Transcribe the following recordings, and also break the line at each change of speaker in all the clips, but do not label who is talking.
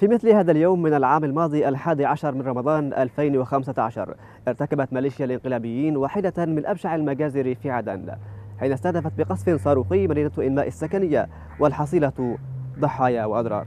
في مثل هذا اليوم من العام الماضي 11 من رمضان 2015 ارتكبت ميليشيا الانقلابيين واحدة من أبشع المجازر في عدن، حين استهدفت بقصف صاروخي مدينة إنماء السكنية، والحصيلة ضحايا وأضرار.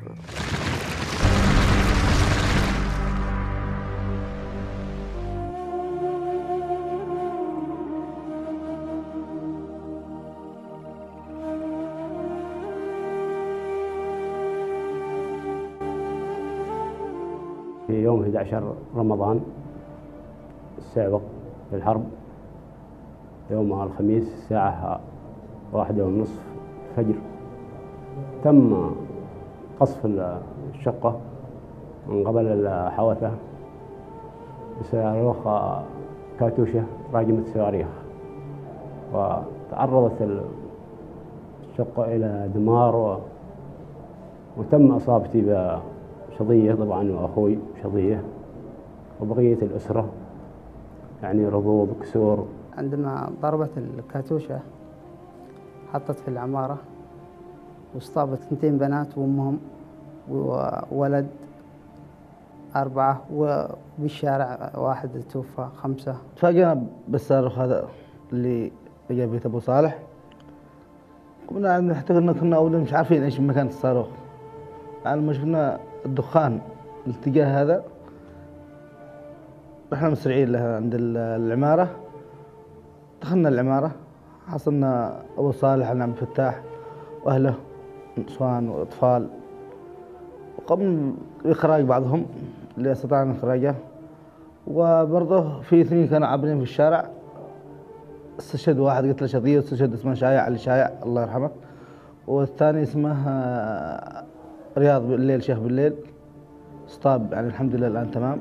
في يوم 11 رمضان السابق للحرب، يوم الخميس الساعة 1:30 الفجر، تم قصف الشقة من قبل الحوثة بصاروخ كاتوشة راجمة صواريخ، وتعرضت الشقة إلى دمار وتم إصابتي بشظية طبعا وأخوي شظية وبقية الأسرة يعني رضوض كسور.
عندما ضربت الكاتوشة حطت في العمارة واصطابت 2 بنات وأمهم وولد 4، وبالشارع واحد توفى 5.
تفاجأنا بالصاروخ هذا اللي جاء بيت أبو صالح. حتى كنا أولا مش عارفين إيش مكان الصاروخ، على ما شفنا الدخان الاتجاه هذا رحنا مسرعين لها عند العمارة. دخلنا العمارة، حصلنا أبو صالح على عم فتاح وأهله نسوان وأطفال، وقمنا بإخراج بعضهم اللي استطعنا إخراجه، وبرضه في 2 كانوا عابرين في الشارع. استشهد واحد قتله شظية، واستشهد اسمه شايع علي شايع الله يرحمه، والثاني اسمه رياض بالليل شيخ بالليل اصطاب، يعني الحمد لله الآن تمام.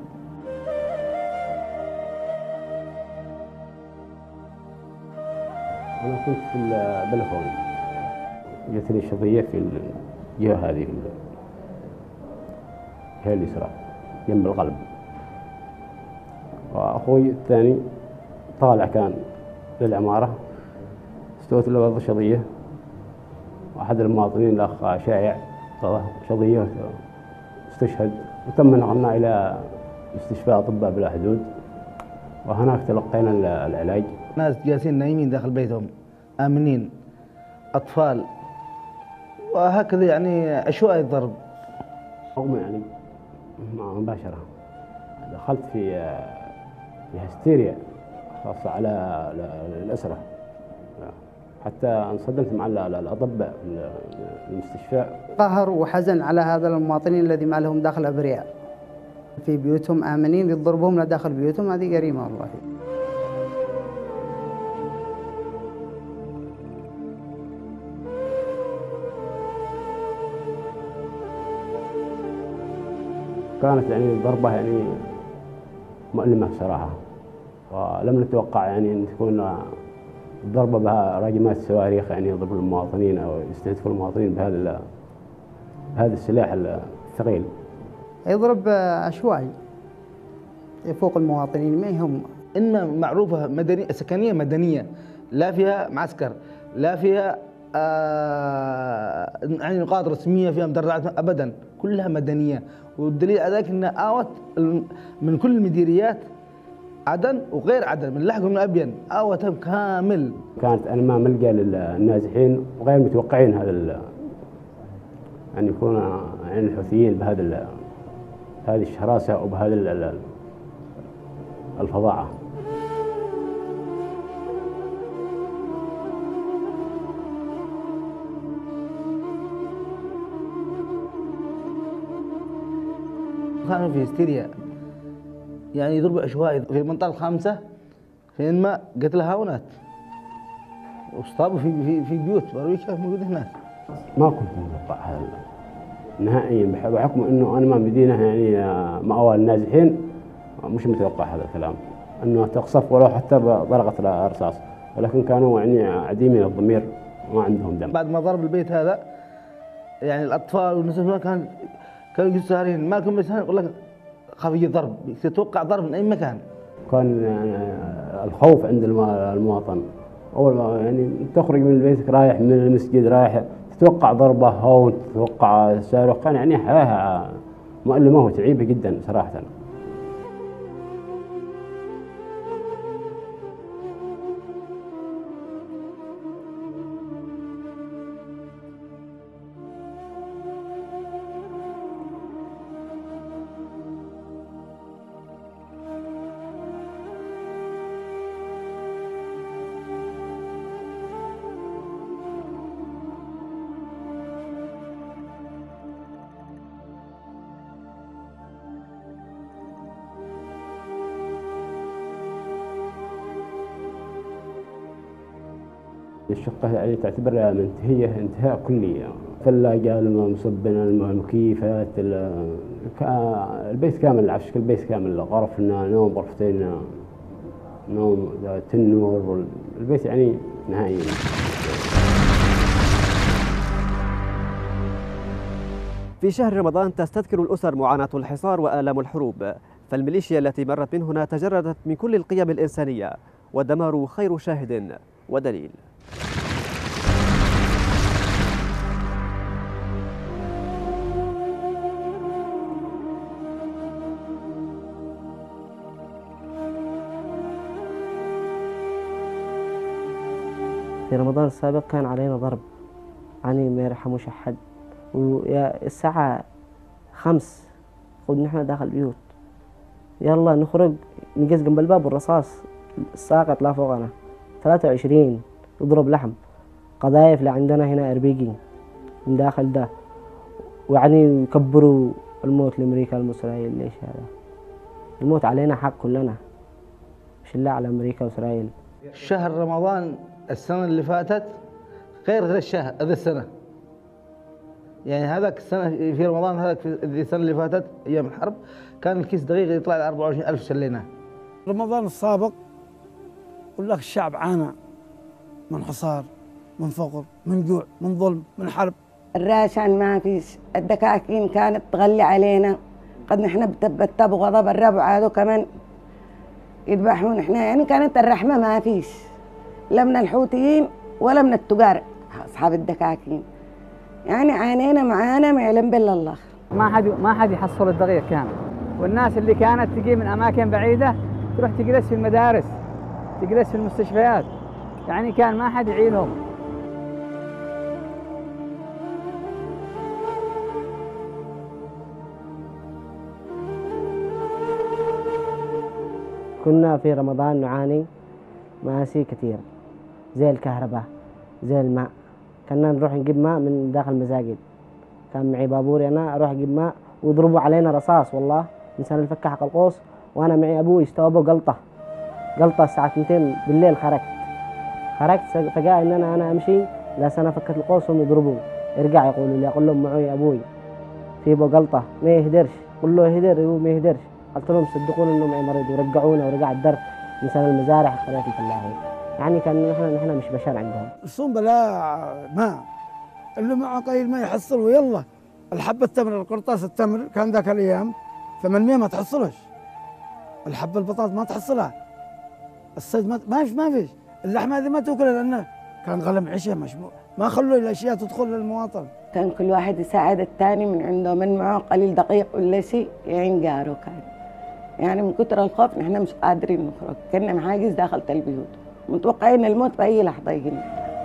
أنا كنت في البلكونة، جتني شظية في الجهة هذه الجهة اليسرى جنب القلب، وأخوي الثاني طالع كان للعمارة، استوت له برضه شظية، وأحد المواطنين الأخ شايع شظية استشهد، وتم نقلنا إلى مستشفى أطباء بلا حدود، وهناك تلقينا العلاج.
ناس جالسين نايمين داخل بيتهم آمنين، أطفال، وهكذا يعني عشوائي الضرب.
رغم يعني مباشرة دخلت في هستيريا خاصة على الأسرة، حتى انصدمت مع الأطباء في المستشفى.
قهر وحزن على هذا المواطنين الذي ما لهم دخل أبرياء في بيوتهم آمنين، يضربهم لداخل بيوتهم، هذه جريمة والله.
كانت يعني ضربة يعني مؤلمة بصراحة، ولم نتوقع يعني أن تكون الضربة بها راجمات صواريخ يعني يضرب المواطنين أو يستهدفوا المواطنين بهذا السلاح الثقيل.
يضرب عشوائي يفوق المواطنين، ما يهم.
إنما معروفة مدنية سكنية مدنية، لا فيها معسكر، لا فيها يعني نقاط رسمية فيها مدرعات أبدا، كلها مدنية. والدليل على ذلك أنها آوت من كل المديريات، عدن وغير عدن، من لحق ومن أبين، آوتهم كامل.
كانت أنماء ملجأ للنازحين، وغير متوقعين هذا أن يكون يعني الحوثيين هذه الشراسة وبهذه الفظاعة.
كانوا في هستيريا، يعني يضربوا عشوائي في المنطقة الخامسة في إنماء، قتل هاونات واصطابوا في بيوت برويكة موجودة هناك.
ما كنت متوقع هذا نهائيا، بحكم انه انا مدينه يعني مأوى النازحين، مش متوقع هذا الكلام انه تقصف ولو حتى بطلقة الرصاص، ولكن كانوا يعني عديمين الضمير، ما عندهم دم.
بعد ما ضرب البيت هذا يعني الاطفال والنساء كانوا سهرين، ما لكم بيسهرين، يقول لك خاف يجي ضرب، تتوقع ضرب من اي مكان.
كان يعني الخوف عند المواطن، اول ما يعني تخرج من بيتك رايح من المسجد رايح تتوقع ضربة هون، تتوقع صاروخ، كان يعني حياة مؤلمة وتعيبة جدا صراحة. الشقة يعني تعتبر منتهية انتهاء كلي، ثلاجة، المصبنة، المكيفات، البيت كامل، العفش البيت كامل، غرف نوم، غرفتين نوم، تنور، البيت يعني نهائيا.
في شهر رمضان تستذكر الأسر معاناة الحصار وآلام الحروب، فالميليشيا التي مرت من هنا تجردت من كل القيم الإنسانية، والدمار خير شاهد ودليل.
في رمضان السابق كان علينا ضرب، يعني ما يرحموش أحد، والساعة 5 نحن داخل البيوت، يلا نخرج نقز جنب الباب والرصاص الساقط لا فوقنا 23 يضرب لحم، قذايف لعندنا هنا اربيجي من داخل ده، ويعني يكبروا الموت لأمريكا لإسرائيل. ليش هذا؟ الموت علينا حق كلنا، مش إلا على أمريكا وإسرائيل.
شهر رمضان السنة اللي فاتت غير الشهر هذا السنة، يعني هذاك السنة في رمضان، هذاك في السنة اللي فاتت أيام الحرب كان الكيس دقيق يطلع ل 24,000 شليناه.
رمضان السابق يقول لك الشعب عانى من حصار، من فقر، من جوع، من ظلم، من حرب.
الراشن ما فيش، الدكاكين كانت تغلي علينا، قد نحن بتب وغضب الربع عادوا كمان يذبحون احنا، يعني كانت الرحمة ما فيش، لا من الحوثيين ولا من التجار أصحاب الدكاكين، يعني عانينا معانا ما يعلم بالله الله.
ما حد يحصل الدقيق كان، والناس اللي كانت تجي من أماكن بعيدة تروح تجلس في المدارس، تجلس في المستشفيات، يعني كان ما حد يعينهم.
كنا في رمضان نعاني مآسي كثير، زي الكهرباء، زي الماء. كنا نروح نجيب ماء من داخل المساجد، كان معي بابوري أنا أروح أجيب ماء ويضربوا علينا رصاص، والله إنسان الفك حق القوس، وأنا معي أبوي استوى قلطة الساعة 2 بالليل. خرجت فجاء إن أنا أمشي، لا سنة فكت القوس هم يضربون، يرجع يقولوا لي، أقول لهم معي أبوي في قلطة ما يهدرش، قل له يهدر هو ما يهدرش، قلت لهم صدقوني إنه معي مريض، ورجعونا ورجع الدرب إنسان المزارع قرية الفلاحين. يعني كان نحن مش بشر عندهم.
الصوم بلا ماء، اللي معه قليل ما يحصل، ويلا الحبة التمر، القرطاس التمر كان ذاك الأيام 800 ما تحصلش، الحبة البطاطا ما تحصلها، الصيد ما فيش، اللحمة هذه ما تاكلها لأنه كان غلم عشاء مشبوع، ما خلوا الأشياء تدخل للمواطن.
كان كل واحد يساعد الثاني من عنده، من معه قليل دقيق ولا شيء يعين جاره. كان يعني من كتر الخوف نحن مش قادرين نخرج، كنا محاجز داخل البيوت، متوقعين الموت بأي لحظة يجينا.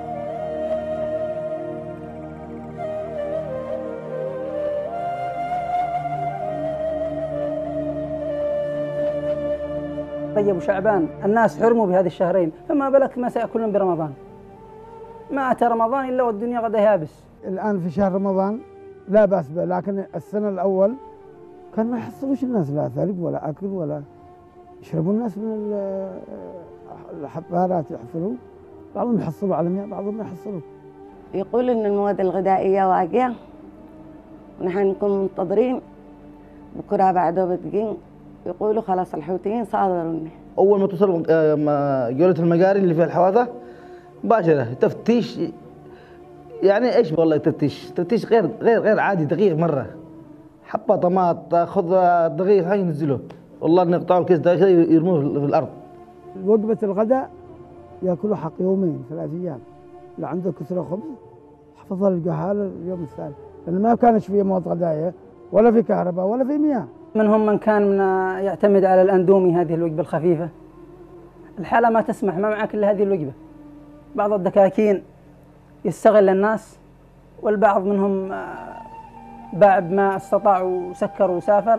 طيب وشعبان الناس حرموا بهذه الشهرين، فما بالك ما سيأكلون برمضان؟ ما أتى رمضان إلا والدنيا غدا يابس.
الآن في شهر رمضان لا بأس به، لكن السنة الأول كان ما يحصلوش الناس لا ثلج ولا أكل ولا يشربوا الناس من الحبارات يحفروا، بعضهم يحصلوا على 100، بعضهم ما يحصلوا.
يقول إن المواد الغذائية واقعة ونحن نكون منتظرين، بكرة بعده بدقين يقولوا خلاص الحوثيين صادروا.
أول ما توصل جولة المجاري اللي فيها الحواثة مباشرة تفتيش، يعني إيش والله تفتيش غير عادي، دقيق مرة، حبة طماط تاخذ دقيق هاي ينزلوه، والله نقطعوا الكيس دقيق يرموه في الأرض.
وجبة الغداء ياكلوا حق يومين 3 أيام، اللي عنده كسرة خبز حفظها الجهال اليوم الثاني، لأن ما كانش فيه مواد غذائية، ولا في كهرباء ولا في مياه.
منهم من كان يعتمد على الأندومي، هذه الوجبة الخفيفة. الحالة ما تسمح، ما معك إلا هذه الوجبة. بعض الدكاكين يستغل الناس، والبعض منهم باع بما استطاع وسكر وسافر.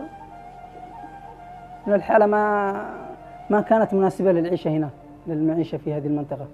الحالة ما كانت مناسبة للعيشة هنا، للمعيشة في هذه المنطقة.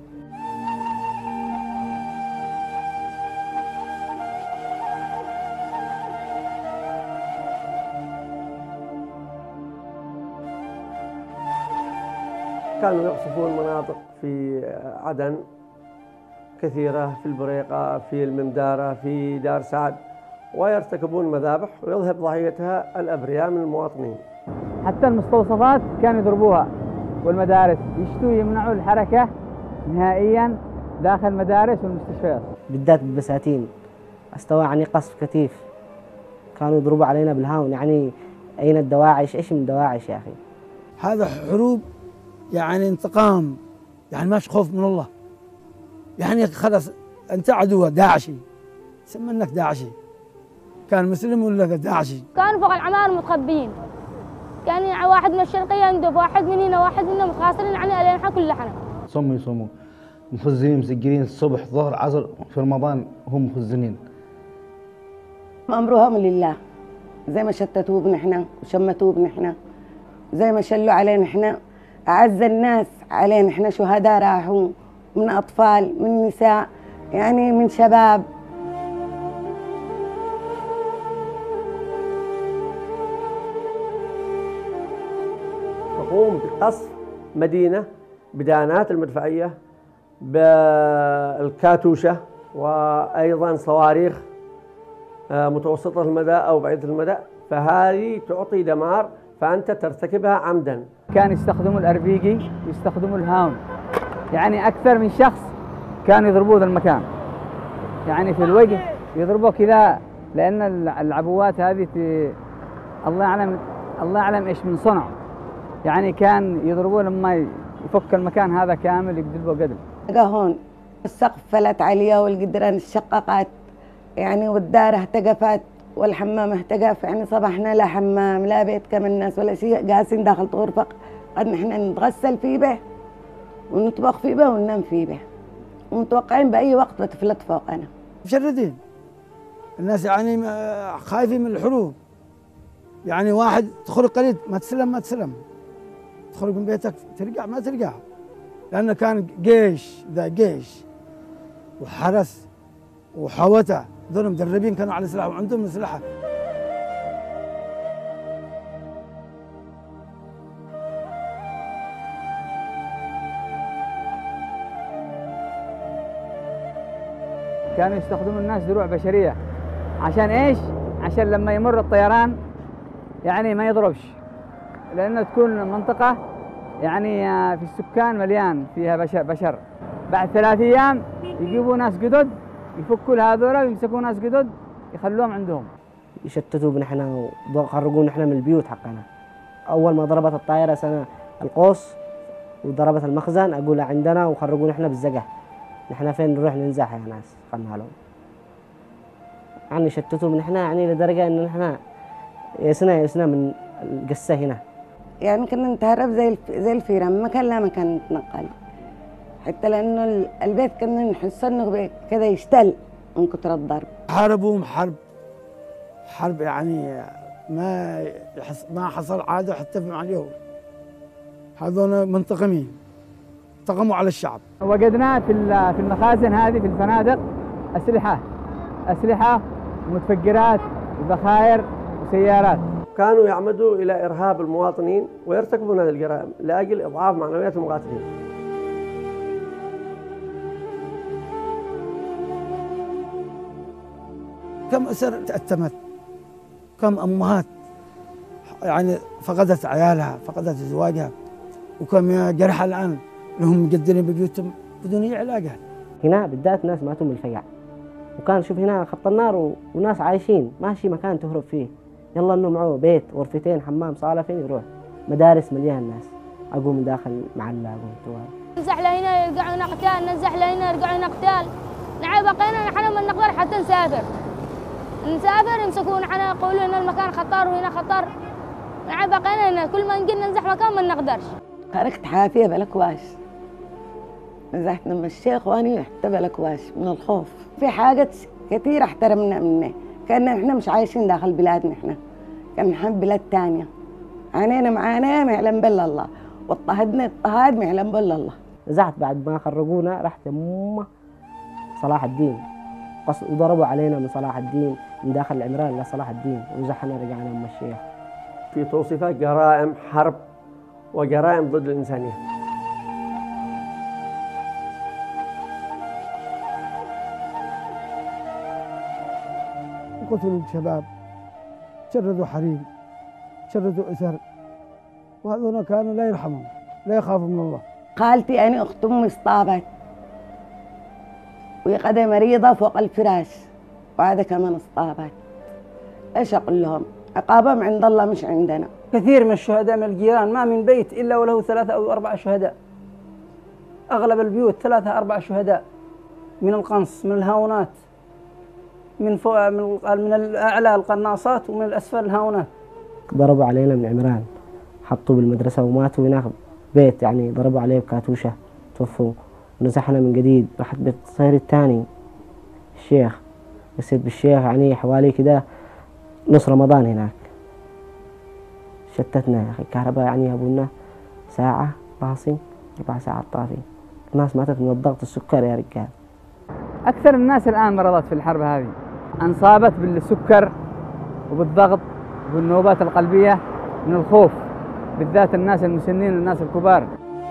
كانوا يقصفون مناطق في عدن كثيرة، في البريقة، في الممدارة، في دار سعد، ويرتكبون مذابح ويذهب ضحيتها الأبرياء من المواطنين.
حتى المستوصفات كانوا يضربوها، والمدارس يشتوا يمنعوا الحركة نهائيا داخل المدارس والمستشفيات.
بالذات بالبساتين استوى يعني قصف كثيف، كانوا يضربوا علينا بالهاون. يعني أين الدواعش؟ إيش من دواعش يا أخي؟
هذا حروب يعني انتقام، يعني ماش خوف من الله. يعني خلاص أنت عدو داعشي، سمى انك داعشي، كان مسلم ولا داعشي.
كانوا فوق العمار متخبيين، كان واحد من الشرقية يندب، واحد من هنا، واحد منا متخاصرين عني علينا كل حنا.
يصوموا مخزنين مسجلين الصبح ظهر عصر في رمضان، هم مخزنين.
أمرهم لله، زي ما شتتوه بنحنا وشمتوه بنحنا، زي ما شلوا علينا احنا، أعز الناس علينا احنا، شهداء راحوا من أطفال، من نساء، يعني من شباب.
تقوم بقصف مدينة بدانات المدفعية بالكاتوشة، وأيضا صواريخ متوسطة المدى أو بعيدة المدى، فهذه تعطي دمار، فأنت ترتكبها عمدا.
كانوا يستخدموا الأربيجي ويستخدموا الهاون، يعني أكثر من شخص كانوا يضربوه ذا المكان، يعني في الوجه يضربوه كذا، لأن العبوات هذه الله يعلم إيش من صنع، يعني كان يضربوه لما يفك المكان هذا كامل يقدلوه قدل.
هون السقف فلت عليه والجدران اشتققت، يعني والدار اهتقفت والحمام اهتقف، يعني صبحنا لا حمام لا بيت كما الناس ولا شيء، جالسين داخل غرفة قد نحن نتغسل فيه به ونطبخ فيه به وننام فيه به، ومتوقعين بأي وقت بتفلت فوقنا.
مشردين الناس، يعني خايفين من الحروب. يعني واحد تخرج قليل ما تسلم، تخرج من بيتك ترجع ما ترجع، لأنه كان جيش، ذا جيش وحرس وحوته، ذول مدربين كانوا على سلاح وعندهم أسلحة.
كانوا يستخدموا الناس دروع بشرية، عشان إيش؟ عشان لما يمر الطيران يعني ما يضربش، لأنه تكون منطقة يعني في السكان مليان فيها بشر. بعد 3 أيام يجيبوا ناس جدد يفكوا هذولا ويمسكوا ناس جدد يخلوهم عندهم.
يشتتوا بنا احنا وخرجونا احنا من البيوت حقنا. أول ما ضربت الطائرة سنة القوس وضربت المخزن أقول عندنا وخرجونا احنا بالزقة. نحن فين نروح ننزح يا ناس؟ قلنا لهم. يعني شتتوا من احنا يعني لدرجة إن احنا يسنا من القصة هنا.
يعني كنا نتهرب زي الفيران، من مكان لا مكان نتنقل، حتى لأنه البيت كنا نحس إنه كذا يشتل من كثر الضرب.
حاربوهم حرب يعني ما حصل عادة حتى مع اليهود. هذول منتقمين، انتقموا على الشعب.
وجدنا في المخازن هذه في الفنادق أسلحة ومتفجرات وذخائر وسيارات.
كانوا يعمدوا إلى إرهاب المواطنين ويرتكبون هذه الجرائم لأجل إضعاف معنويات المقاتلين.
كم أسر تأتمت، كم أمهات يعني فقدت عيالها، فقدت زواجها، وكم جرحى الآن لهم مقدرين ببيوتهم بدون أي علاقة.
هنا بالذات ناس ماتوا من الفقع، وكان شوف هنا خط النار وناس عايشين ماشي مكان تهرب فيه، يلا انه معه بيت غرفتين حمام صالة فين يروح؟ مدارس مليان ناس، اقوم من داخل معلق اقوم
ننزح لهنا يرجعون قتال، ننزح لهنا يرجعون قتال، نعم بقينا نحن ما نقدر حتى نسافر، نسافر يمسكون حنا يقولوا إن المكان خطر وهنا خطر. بقينا هنا كل ما نقدر ننزح مكان ما نقدرش.
خرجت حافية بلكواش، نزحت من الشيخ وأنا حتى بلكواش من الخوف. في حاجات كثير احترمنا منه، كأن احنا مش عايشين داخل بلادنا، احنا كان نحب بلاد تانية. عانينا معانا ما يعلم بالله الله، واضطهدنا اضطهاد ما يعلم بالله الله.
نزحت بعد ما خرجونا، رحت صلاح الدين وضربوا علينا من صلاح الدين من داخل العمران لصلاح الدين، ونزحنا رجعنا أم الشيخ.
في توصيفها جرائم حرب وجرائم ضد الإنسانية.
قتلوا الشباب، شردوا حريم، شردوا أسر، وهذول كانوا لا يرحمهم، لا يخافوا من الله.
خالتي أنا أخت أمي اصطابت وهي قد مريضة فوق الفراش، وهذا كمان اصطابت. ايش اقول لهم؟ عقابهم عند الله مش عندنا.
كثير من الشهداء من الجيران ما من بيت الا وله 3 أو 4 شهداء. اغلب البيوت 3 4 شهداء، من القنص، من الهاونات، من فوق، من الاعلى القناصات، ومن الاسفل الهاونات.
ضربوا علينا من عمران، حطوا بالمدرسة وماتوا هناك بيت، يعني ضربوا عليه بكاتوشة توفوا. ونزحنا من جديد، رحت بيت صهري الثاني الشيخ، قسيت بالشيخ يعني حوالي كده نص رمضان هناك. شتتنا يا أخي، الكهرباء يعني أبونا ساعة راسي 4 ساعات طافي. الناس ماتت من الضغط السكر يا رجال.
أكثر الناس الآن مرضت في الحرب هذه، انصابت بالسكر وبالضغط وبالنوبات القلبية من الخوف، بالذات الناس المسنين والناس الكبار.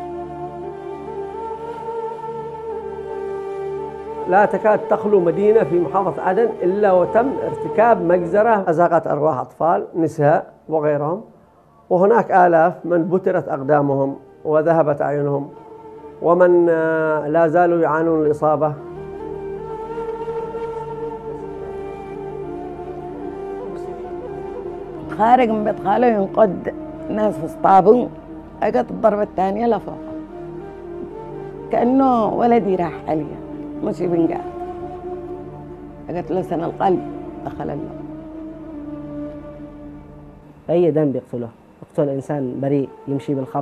لا تكاد تخلو مدينة في محافظة عدن إلا وتم ارتكاب مجزرة أزاقت أرواح أطفال، نساء وغيرهم، وهناك آلاف من بترت أقدامهم وذهبت أعينهم، ومن لا زالوا يعانون الإصابة.
خارج من بيت خاله ينقد ناس في اسطابه، اجت الضربة الثانية لفوق، كأنه ولدي راح عليا مش بنقاعد. اجت له سنة القلب دخل له.
أي دم بيقتله، يقتل إنسان بريء يمشي بالخط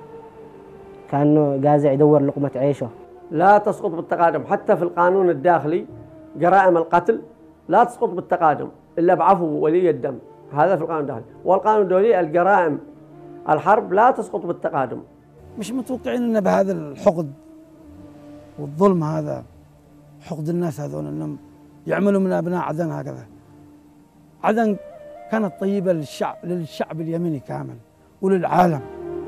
كأنه قازع يدور لقمة عيشه.
لا تسقط بالتقادم، حتى في القانون الداخلي جرائم القتل لا تسقط بالتقادم إلا بعفو ولي الدم، هذا في القانون الداخلي. والقانون الدولي الجرائم الحرب لا تسقط بالتقادم.
مش متوقعين ان بهذا الحقد والظلم هذا، حقد الناس هذول انهم يعملوا من ابناء عدن هكذا. عدن كانت طيبه للشعب اليمني كامل وللعالم.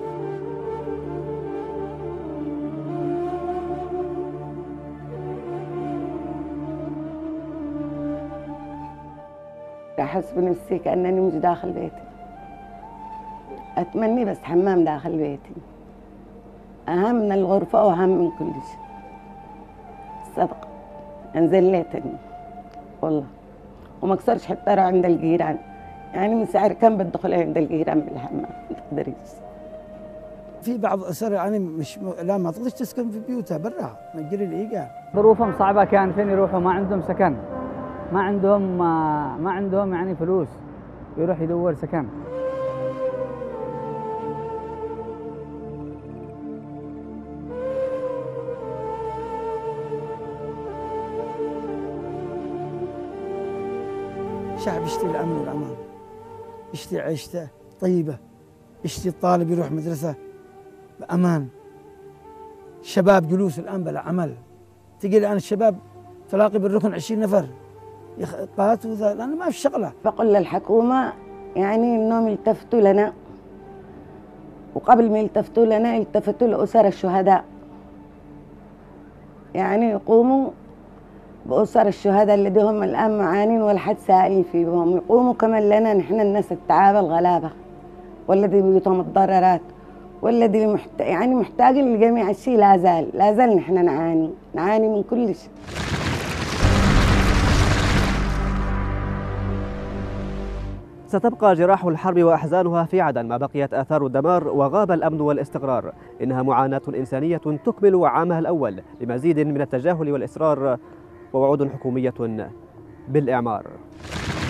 أحس بنفسي كأنني مش داخل بيتي. أتمنى بس حمام داخل بيتي أهم من الغرفة وأهم من كل شيء. صدق أنزل ليتني والله، وما أكسرش حتى أروح عند الجيران، يعني من سعر كم بدخل عند الجيران بالحمام ما تقدريش.
في بعض الأسر يعني لا ما تقدرش تسكن في بيوتها برا من أجل الإيجار.
ظروفهم صعبة، كان فين يروحوا، ما عندهم سكن، ما عندهم يعني فلوس يروح يدور سكن.
شعب يشتي الأمن والأمان، يشتي عيشته طيبة، يشتي الطالب يروح مدرسة بأمان، الشباب جلوس الآن بلا عمل. تجي الآن الشباب تلاقي بالركن 20 نفر قاتوا لأنه ما في شغلة.
بقول للحكومة يعني إنهم يلتفتوا لنا، وقبل ما يلتفتوا لنا يلتفتوا لأسر الشهداء، يعني يقوموا بأسر الشهداء اللي هم الآن معانين ولا حد سائل فيهم، يقوموا كمان لنا نحن الناس التعابة الغلابة والذي بيوتهم الضررات والذي يعني محتاجين لجميع الشيء. لا زال نحن نعاني من كل شيء.
ستبقى جراح الحرب وأحزانها في عدن ما بقيت آثار الدمار وغاب الأمن والاستقرار. إنها معاناة إنسانية تكمل عامها الأول بمزيد من التجاهل والإصرار ووعود حكومية بالإعمار.